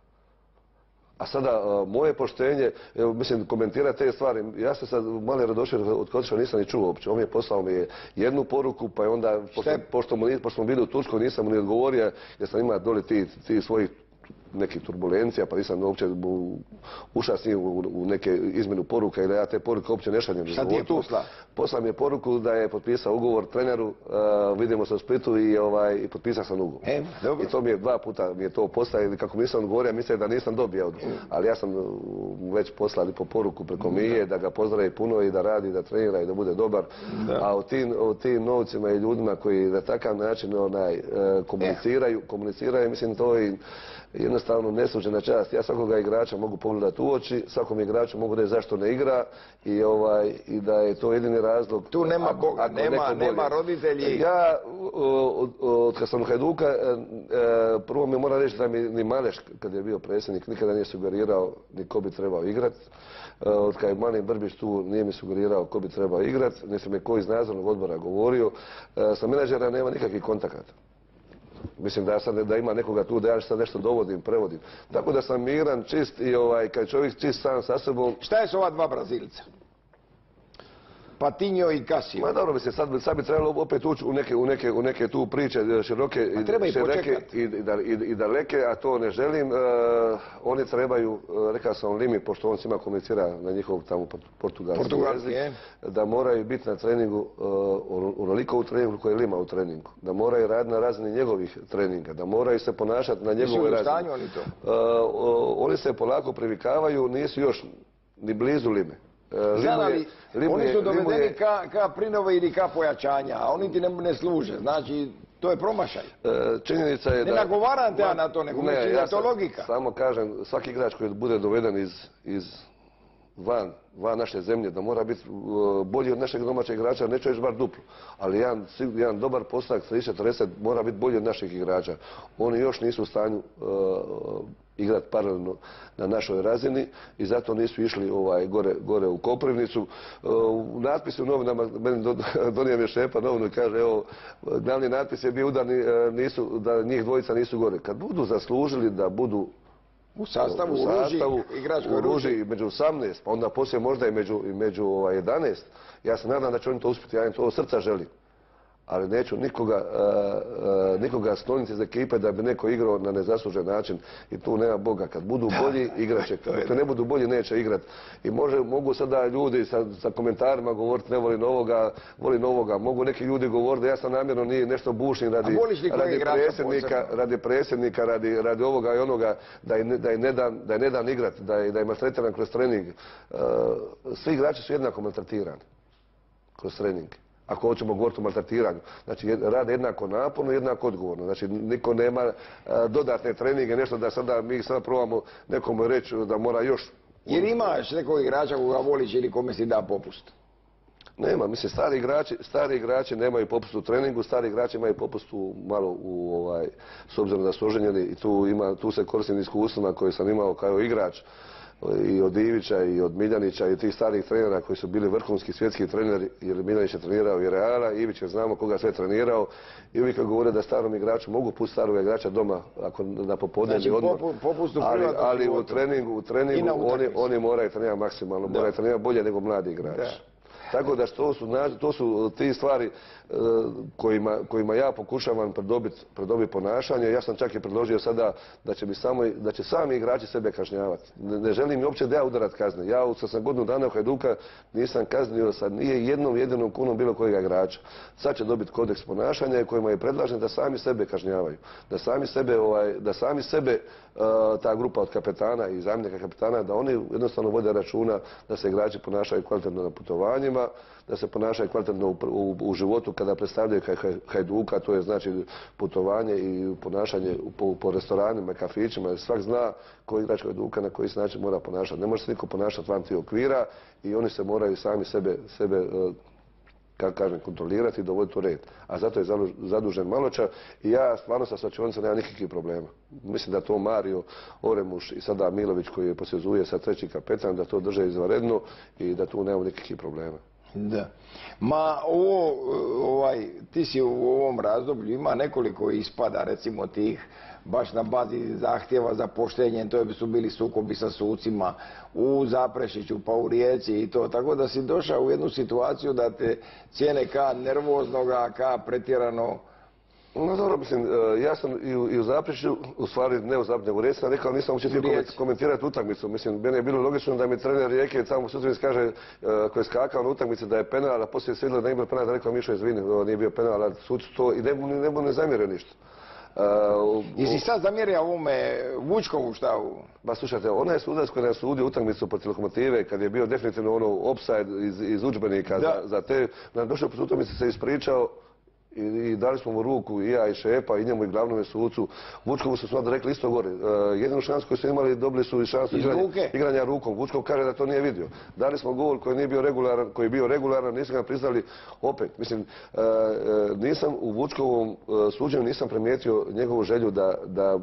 A sada, moje poštenje, mislim, komentira te stvari. Ja se sad, mali Radošević od Kotiša nisam ni čuo uopće. On mi je poslao jednu poruku, pa je onda, pošto smo bili u Turskoj, nisam mu ni odgovorio, jer sam imao doli ti svojih nekih turbulencija, pa nisam uopće ušao s njim u neke izmjenu poruka i da ja te poruke uopće ne šaljem. Šta ti je poslao? Poslao mi je poruku da je potpisao ugovor treneru, vidimo se u Splitu i potpisao sam ugovor. I to mi je 2 puta mi je to poslao, ili kako mi nisam odgovorio, mislim da nisam dobio odgovor. Ali ja sam već poslao po poruku preko Mije da ga pozdravi puno i da radi, da trenira i da bude dobar. A o tim novcima i ljudima koji na takav način komuniciraju, mislim to i jednostavno nesuđena čast. Ja svakoga igrača mogu pogledati u oči, svakom igraču mogu reći zašto ne igra i da je to jedini razlog. Tu nema Boga, nema roditelji. Ja, od kad sam u Hajduka, prvo mi moram reći da mi ni Maleš, kad je bio predsjednik, nikada nije sugerirao ni ko bi trebao igrati. Od kad je Marin Brbić tu, nije mi sugerirao ko bi trebao igrati, nisi mi ko iz nadzornog odbora govorio. Sa menadžera nema nikakvih kontakata. Mislim da ima nekoga tu da ja sad nešto dovodim, prevodim. Tako da sam miran, čist i kad je čovjek čist sam sa sobom. Šta je s ova 2 Brazilca? Patinjo i Casio. Ma dobro, mislim, sad bi trebalo opet ući u neke tu priče široke i daleke, a to ne želim. Oni trebaju, rekao sam Limi, pošto on s njima komunicira na njihov tamo portugalski jezik, da moraju biti na treningu, onoliko u treningu koji je Lima u treningu. Da moraju raditi na razini njegovih treninga, da moraju se ponašati na njegovoj razini. Nisu u stanju oni to? Oni se polako privikavaju, nisu još ni blizu Lime. Oni su dovedeni ka prinove ili ka pojačanja, a oni ti ne služe. Znači, to je promašaj. Činjenica je da... Ne nagovaram te ja na to, nego mislim da je to logika. Samo kažem, svaki igrač koji bude doveden van naše zemlje, da mora biti bolji od našeg domaćeg igrača, neću reći bar duplo, ali jedan dobar postak 30-40 mora biti bolji od naših igrača. Oni još nisu u stanju igrati paralelno na našoj razini i zato nisu išli gore u Koprivnicu. U natpisu u novinama, meni donio mi je šefa novinu i kaže, evo, glavni natpis je bio udarni, da njih dvojica nisu gore. Kad budu zaslužili da budu u sastavu, u Ruži među 18, pa onda poslije možda i među 11. Ja se nadam da će oni to uspjeti, ja im to od srca želim. Ali neću nikoga skloniti iz ekipe da bi neko igrao na nezaslužen način i tu nema Boga. Kad budu bolji, igrat će. Kad ne budu bolji, neće igrat. I mogu sada ljudi sa komentarima govoriti ne volim ovoga. Mogu neki ljudi govoriti da ja sam namjerno nije nešto bušim radi predsjednika, radi ovoga i onoga, da je ne dan igrat, da je maltretiran kroz trening. Svi igrači su jednako maltretirani kroz trening. Ako hoćemo govoriti o maltretiranju. Znači, rade jednako naporno, jednako odgovorno. Znači, niko nema dodatne treninge, nešto da mi sada probamo nekomu reći da mora još... Jer imaš nekog igrača koga voliš ili kome si da popust? Nema, mislim, stari igrači nemaju popust u treningu, stari igrači imaju popust malo s obzirom da su oženjeni i tu se koristim iskustvima koje sam imao kao igrač. I od Ivića i od Miljanića i tih starih trenera koji su bili vrhunski svjetski treneri, jer Miljanić je trenirao i Reala, Ivić je znamo koga sve trenirao i uvijek govore da starom igraču mogu pustiti starog igrača doma ako na popodnevni odmor. Ali u treningu oni moraju trenirati maksimalno, moraju trenirati bolje nego mladi igrači. Tako da to su ti stvari kojima ja pokušavam pridobiti ponašanje. Ja sam čak i predložio sada da će sami igrači sebe kažnjavati. Ne želim uopće da ja udarat kazne. Ja u 8 godinu dana u Hajduka nisam kaznio sa nije jednom jedinom kunom bilo kojeg igrača. Sad će dobiti kodeks ponašanja kojima je predlažen da sami sebe kažnjavaju. Da sami sebe ta grupa od kapetana i zamjenika kapetana, da oni jednostavno vode računa da se igrači ponašaju kvalitetno na putovanjima, da se ponašaju kvalitetno u životu kada predstavljaju Hajduka, to je znači putovanje i ponašanje po restoranima i kafićima. Svak zna koji igrač Hajduka na koji se način mora ponašati. Ne može se niko ponašati van tih okvira i oni se moraju sami sebe kako kažem, kontrolirati i dovoditi u red. A zato je zadužen Maloča i ja stvarno sa slačionicom nema nikakvih problema. Mislim da to Mario Oremuš i sada Milović koji je posvezuje sa treći kapetan, da to drže izvanredno i da tu nema nikakvih problema. Da. Ma ti si u ovom razdoblju ima nekoliko ispada, recimo tih baš na bazi zahtjeva za poštenje, to su bili sukobi sa sucima u Zaprešiću pa u Rijeci i to, tako da si došao u jednu situaciju da te cijene ka nervoznoga, ka pretjerano... No dobro, mislim, ja sam i u Zaprešiću, u stvari ne u Zaprešiću, nego u Rijeci sam rekao, nisam uopće htio komentirati utakmicu. Mislim, meni je bilo logično da mi trener Rijeke tamo sutrinic kaže koji je skakao na utakmici da je penal, a poslije se vidjelo da nije bio penal, da rekao Mišo izvini, nije bio penal, ali suci to i ne zamjere ništa. Jesi sad zamjerio ovome Vučkovu šta? Ba slušajte, onaj sudac koji je sudio utakmicu protiv Lokomotive kad je bio definitivno offside iz udžbenika za te, došao po utakmici se ispričao i dali smo mu ruku i ja i šepa i njemu i glavnome sucu. Vučkovu su onda rekli isto gore. Jedinu šansu koju su imali dobili su i šansu igranja rukom. Vučkov kaže da to nije vidio. Dali smo gol koji nije bio regularan, koji je bio regularan, nismo ga priznali opet. Mislim, nisam u Vučkovom suđenju nisam primijetio njegovu želju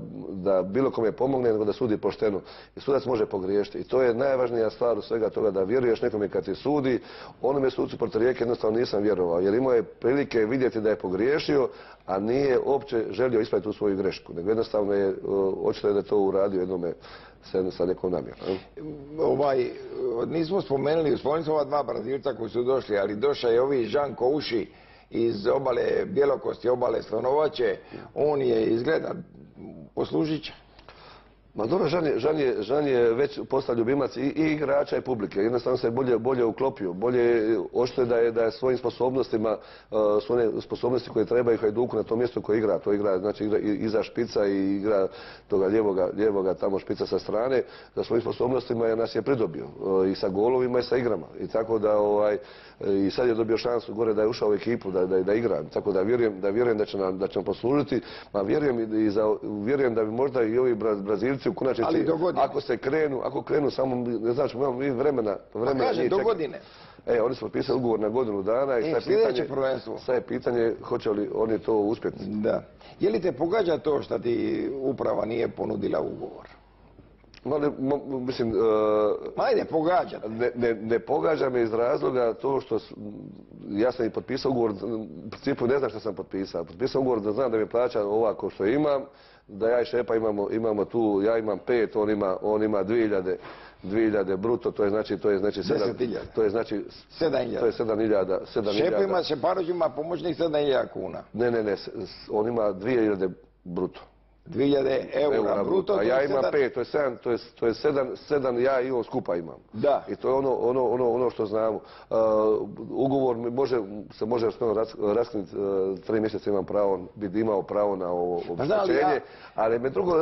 da bilo kome pomogne, nego da sudi pošteno. I sudac može pogriješiti. I to je najvažnija stvar u svega toga, da vjeruješ nekome kad ti sudi. Onome sucu protiv Rijeke jednostavno nisam vjerovao, jer imao je prilike vidjeti da je pogriješio, a nije uopće želio ispraviti tu svoju grešku. Nego jednostavno je, očito je da je to uradio jednome sa nekom namjerom. Nismo spomenuli ova dva Brazilca koji su došli, ali došao je ovi Jean Kouši iz obale Bjelokosti, obale Slonovače. On je izgleda poslužit će. Ma dobro, Žan je već postao ljubimac i igrača i publike. Jednostavno se bolje uklopio. Bolje očito je da je svojim sposobnostima, svoje sposobnosti koje trebaju Hajduku na tom mjestu koje igra. To igra, znači igra iza špica i igra toga lijevoga tamo špica sa strane. Za svojim sposobnostima nas je pridobio. I sa golovima i sa igrama. I tako da i sad je dobio šansu gore da je ušao u ekipu, da igra. Tako da vjerujem da će nam poslužiti. Ma vjerujem da bi možda i ovi Brazilci u konačnici, ako krenu samo, ne znam, imamo mi vremena. Kaže, do godine. Oni su potpisali ugovor na godinu dana i sad je pitanje hoće li oni to uspjeti. Da. Je li te pogađa to što ti uprava nije ponudila ugovor? Mislim... Ajde, pogađa te. Ne pogađa me iz razloga to što ja sam i potpisao ugovor, u principu ne znam što sam potpisao. Potpisao ugovor da znam da mi plaća ovako što imam, da ja i Šepa imamo tu, ja imam 5, on ima 2000 bruto, to je znači 10.000. To je znači 7.000. Šepa Šeparović ima pomoćnik 7.000 kuna. Ne, on ima 2.000 bruto. 2.000 eura bruto. A ja imam 5, to je 7 ja i on skupa imam. Da. I to je ono što znamo. Ugovor se može raskinuti 3 mjeseca imao pravo na ovo obeštećenje, ali me drugo,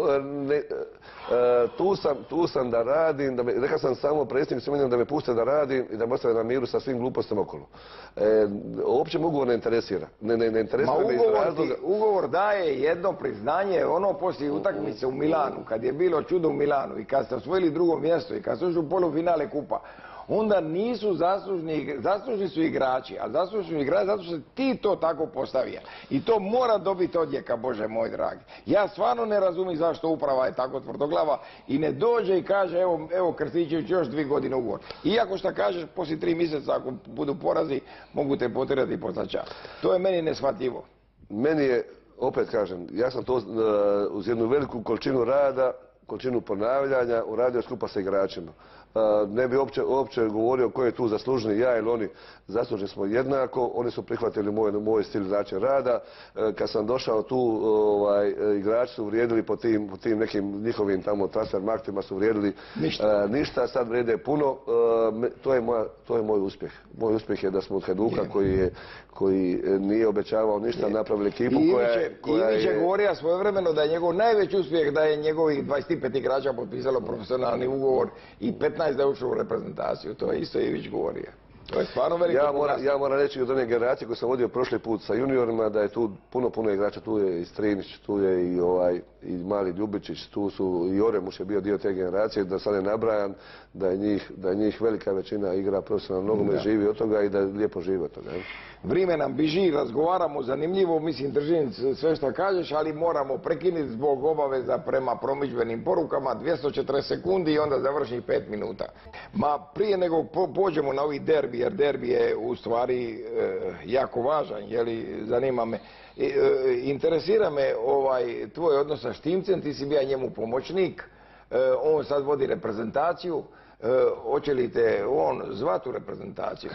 tu sam da radim, rekao sam samo predsjedniku da me puste da radim i da me ostave na miru sa svim glupostima okolo. Uopće me ugovor ne interesira. Ne interesira me iz razloga. Ugovor daje jedno priznanje, ono poslije utakmice u Milanu, kad je bilo čudo u Milanu i kad ste osvojili drugo mjesto i kad ste ušli u polufinale kupa, onda nisu zaslužni su igrači, a zaslužni su igrači zato što ti to tako postavio. I to mora dobiti odjeka, Bože moj dragi. Ja stvarno ne razumijem zašto uprava je tako tvrdoglava i ne dođe i kaže evo Krstičević još 2 godine ugovor. Iako što kažeš, poslije 3 mjeseca ako budu porazi, mogu te potirati po zača. To je meni neshvatljivo. Meni je, opet kažem, ja sam to uz jednu veliku količinu rada, količinu ponavljanja uradio skupa sa igračima. Ne bi uopće govorio ko je tu zaslužni, ja ili oni. Zaslužni smo jednako, oni su prihvatili moj stil način rada. Kad sam došao tu, igrači su vrijedili po tim nekim njihovim tamo transfer marketima su vrijedili ništa, sad vrijede puno. To je moj uspjeh. Moj uspjeh je da smo od Hajduka koji nije obećavao ništa, napravili ekipu koja je... Ivić je govorio svojevremeno da je njegov najveći uspjeh da je njegovih 25 igrača potpisalo profesionalni ugovor i 15 da je ušao u reprezentaciju. To je isto Ivić govorio. To je stvarno veliko bogatstvo. Ja moram reći od one generacije koju sam vodio prošli put sa juniorima da je tu puno igrača. Tu je i Strinić, tu je i mali Ljubičić, tu su i Oremuš je bio dio te generacije, da sad ne nabrajam, da je njih velika većina igra profesionalno nogomet, živi od toga i da lijepo živi od toga. Vrijeme nam biži, razgovaramo zanimljivo, mislim držim sve što kažeš, ali moramo prekinuti zbog obaveza prema promidžbenim porukama, 240 sekundi i onda završnih 5 minuta. Ma prije nego pođemo na ovi derbi, jer derbi je u stvari jako važan, zanima me. Interesira me tvoj odnos sa Štimcem, ti si bio njemu pomoćnik, on sad vodi reprezentaciju, hoće li te on zvati u reprezentaciju?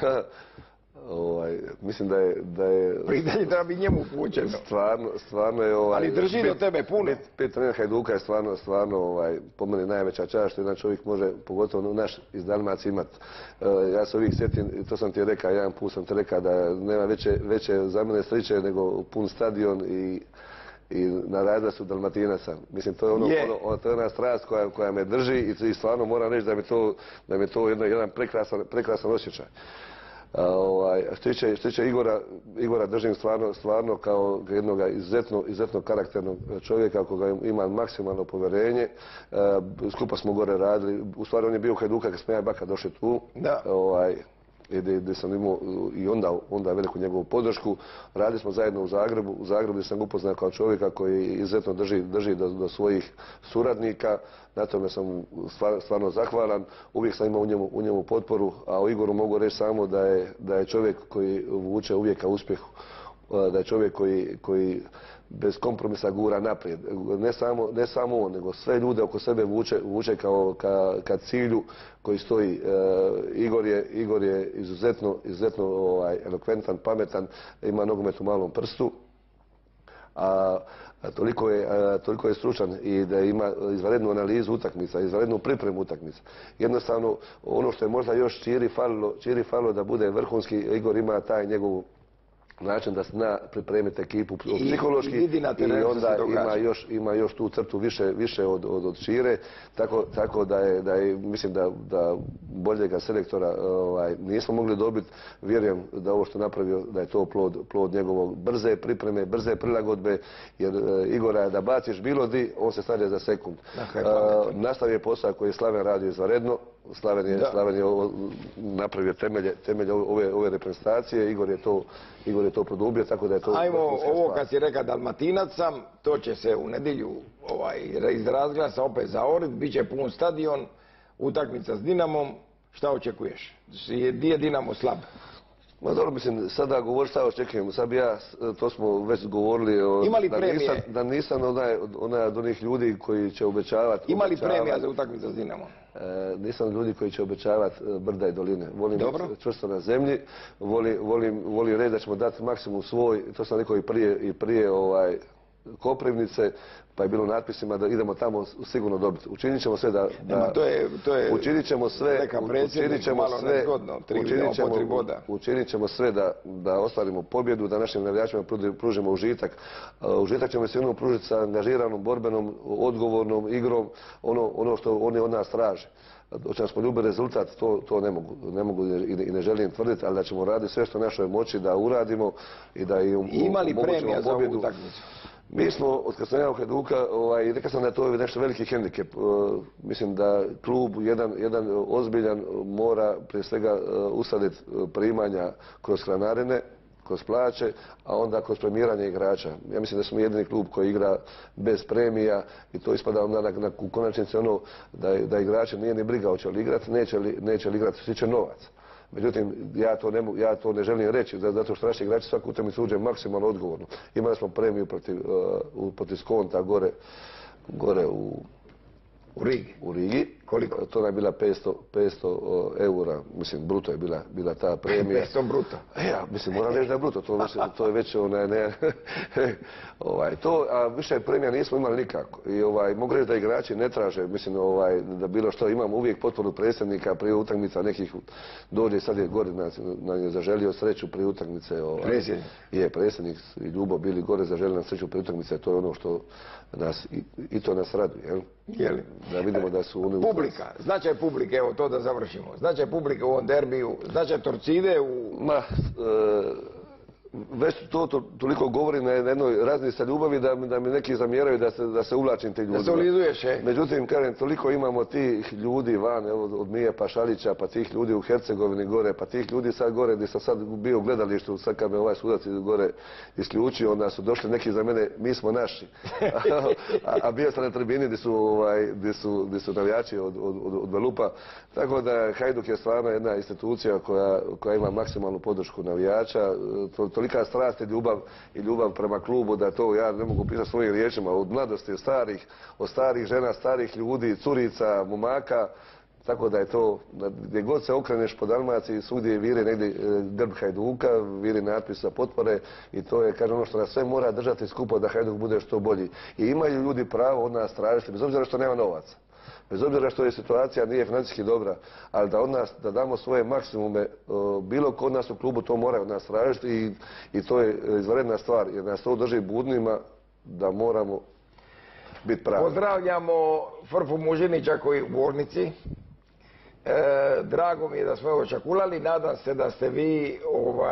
Mislim da je... Pitanje treba bi njemu upućeno. Stvarno je... Ali drži do tebe puno. Pet trener Hajduka je stvarno po meni najveća čast što jedan čovjek može, pogotovo naš iz Dalmacije imati. Ja se uvijek sjetim, to sam ti rekao, jedan put sam ti rekao da nema veće za mene sreće nego pun stadion i na razglasu Dalmatinaca. Mislim, to je ona strast koja me drži i stvarno moram reći da mi je to jedan prekrasan osjećaj. Što tiče Igora držim stvarno kao jednog izuzetno karakternog čovjeka koga ima maksimalno povjerenje. Skupa smo gore radili. U stvari on je bio u Hajduka kad smo ja i Baka došli tu. gdje sam imao i onda veliku njegovu podršku. Radili smo zajedno u Zagrebu gdje sam upoznao kao čovjeka koji izuzetno drži do svojih suradnika. Na tome sam stvarno zahvalan. Uvijek sam imao u njemu potporu, a o Igoru mogu reći samo da je čovjek koji vuče uvijek ka uspjehu, da je čovjek koji bez kompromisa gura naprijed. Ne samo on, nego sve ljude oko sebe vuče ka cilju koji stoji. Igor je izuzetno elokventan, pametan, ima nogomet u malom prstu, a toliko je stručan i da ima izvanrednu analizu utakmica, izvanrednu pripremu utakmica. Jednostavno, ono što je možda još Čiri falilo da bude vrhunski, Igor ima taj njegov način da zna pripremiti ekipu psihološki i onda ima još tu crtu više od Čire, tako da je mislim da boljega selektora nismo mogli dobiti. Vjerujem da ovo što je napravio da je to plod njegovog brze pripreme, brze prilagodbe, jer Igora da baciš bilo di, on se stavlja za sekund. Nastavio posao koji je Slaven radio izvanredno. Slaven je napravio temelje ove reprezentacije, Igor je to produbio, tako da je to... Ajmo, ovo kad si reka Dalmatinac sam, to će se u nedjelju iz razglasa opet zaorit, bit će pun stadion, utakmica s Dinamom. Šta očekuješ? Gdje je Dinamo slab? Ma dobro, mislim, sada govori šta očekujemo. Sad to smo već govorili, da nisam onaj od onih ljudi koji će obećavati... Ima li premija za utakmicu s Dinamom? Nisam ljudi koji će obećavati brda i doline. Volim čvrsto na zemlji, volim reći da ćemo dati maksimum svoj, to sam rekao i prije Koprivnice, pa je bilo natpisima da idemo tamo sigurno dobiti. Učinit ćemo sve učinit ćemo sve da ostvarimo pobjedu, da našim navijačima pružimo užitak. Užitak ćemo sigurno pružiti sa angažiranom, borbenom, odgovornom igrom, ono što oni od nas traže. Hoće nas poljubiti rezultat, to ne mogu i ne želim tvrditi, ali da ćemo raditi sve što je u našoj moći da uradimo i da im omogućimo pobjedu. Mi smo, od kad sam ja u Hajduka, i rekao sam da je to nešto veliki hendikep. Mislim da klub jedan ozbiljan mora prije svega usaditi primanja kroz hranarine, kroz plaće, a onda kroz premiranje igrača. Ja mislim da smo jedini klub koji igra bez premija i to ispada onda u konačnici ono da igrače nije ni briga hoće li igrati, neće li igrati, svi će novac. Međutim, ja to ne želim reći, zato što naši igrači svaku utakmicu uđe maksimalno odgovorno. Imali smo premiju protiv Skonta gore u Rigi. Koliko? To je bila 500 eura, mislim, bruto je bila ta premija. 500 bruto? Ja, mislim, moram reći da je bruto, to je već a više premija nismo imali nikako. I mogu reći da igrači ne traže, mislim, da bilo što, imamo uvijek potporu predsjednika prije utakmica nekih dođe, sad je gore nam je zaželio sreću prije utakmice. Predsjednik? Je, predsjednik i Ljubo bili gore zaželili nam sreću prije utakmice, to je ono što nas, i to nas raduje, jel? Da vidimo da su oni... Publika, značaj publike, evo to da završimo. Značaj publike u ovom derbiju, značaj Torcide u... Već to toliko govori na jednoj razini sa ljubavi da mi neki zamjeraju da se uvlačim te ljudima. Da se ulizuješ, Međutim, kažem, toliko imamo tih ljudi van, evo, od Mije Pašalića, pa tih ljudi u Hercegovini gore, pa tih ljudi sad gore, gdje sam sad bio u gledalištu, sad kad me ovaj sudac gore isključio, onda su došli neki za mene, mi smo naši. A bio sam na tribini gdje su navijači od Belupa. Tako da Hajduk je stvarno jedna institucija koja ima maksimalnu podršku navijača. Tolika strast i ljubav prema klubu da to ja ne mogu pisati svojim riječima. Od mladosti, od starih žena, starih ljudi, curica, momaka. Tako da je to, gdje god se okreneš po Dalmaciji, svugdje viri negdje grb Hajduka, viri natpisa potpore i to je, kažem, ono što nas sve mora držati skupo da Hajduk bude što bolji. I imaju ljudi pravo od nas tražiti, bez obzira što nema novaca. Bez obzira što je situacija nije financijski dobra, ali da od nas, da damo svoje maksimume, bilo ko od nas u klubu to mora od nas tražiti i to je izvanredna stvar, jer nas to drži budnima da moramo biti pravi. Pozdravljamo Frfu Mužinića koji je u bolnici. Drago mi je da smo ovo čakulali, nadam se da ste vi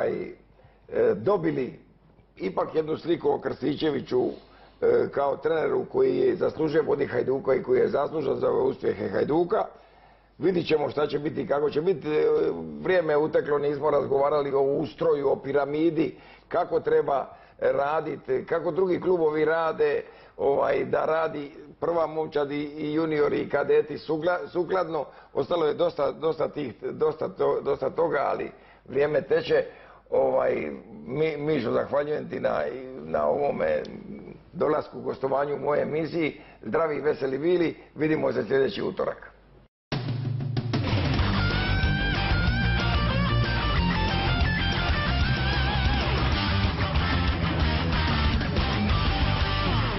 dobili ipak jednu sliku o Krstičeviću kao treneru koji je zaslužio voditi Hajduka i koji je zaslužan za ove uspjehe Hajduka. vidit ćemo šta će biti i kako će biti. Vrijeme je uteklo, nismo razgovarali o ustroju, o piramidi, kako treba raditi, kako drugi klubovi rade, da radi prva momčad i juniori i kadeti sukladno. Ostalo je dosta toga, ali vrijeme teče. Mišo, zahvaljujem ti na ovome dolasku, gostovanju u mojoj emisiji. Zdravi i veseli bili, vidimo se sljedeći utorak.